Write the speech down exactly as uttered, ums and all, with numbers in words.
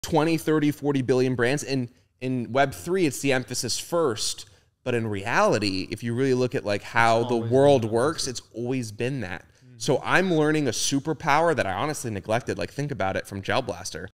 twenty, thirty, forty billion brands. And in Web three, it's the emphasis first. But in reality, if you really look at like how the world works, it's always been that. So I'm learning a superpower that I honestly neglected. Like, think about it from Gel Blaster.